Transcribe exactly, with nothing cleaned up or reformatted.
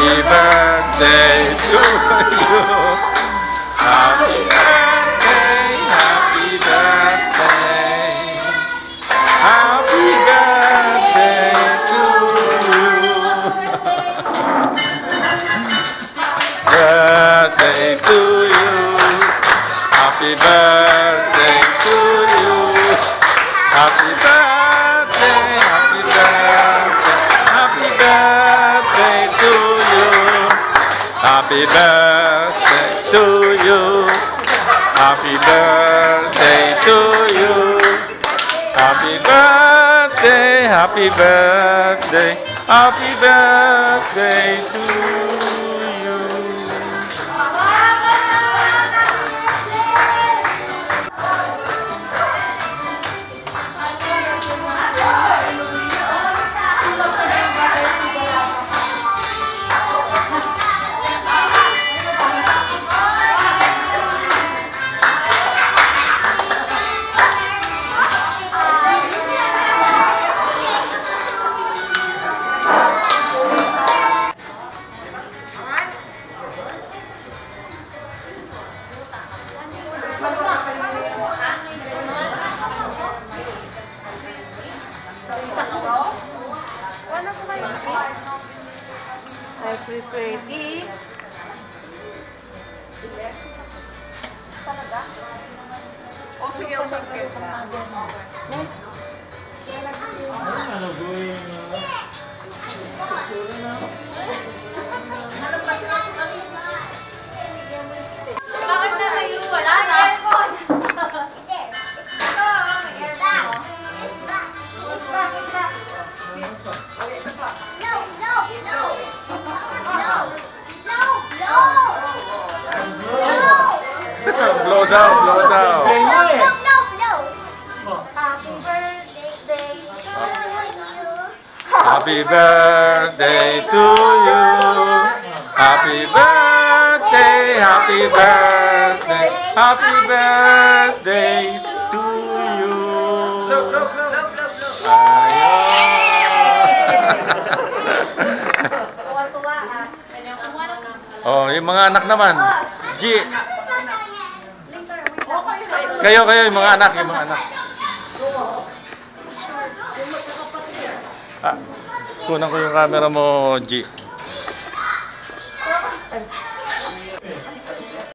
Happy birthday to you. Happy birthday, happy birthday. Happy birthday to you. Birthday to you. Happy birthday to you. Happy birthday, happy birthday, happy birthday to you. Happy birthday to you. Happy birthday to you. Happy birthday, happy birthday, happy birthday to you. I prepare tea. O sige, usap kayo. Bakit na kayo? Wala na aircon. Blow down, blow down. Happy birthday to you. Happy birthday, happy birthday, happy birthday to you. Oh, yung mga anak naman. G. Kayo, kayo, yung mga anak, yung mga anak. Ah, tunan ko yung camera mo, G.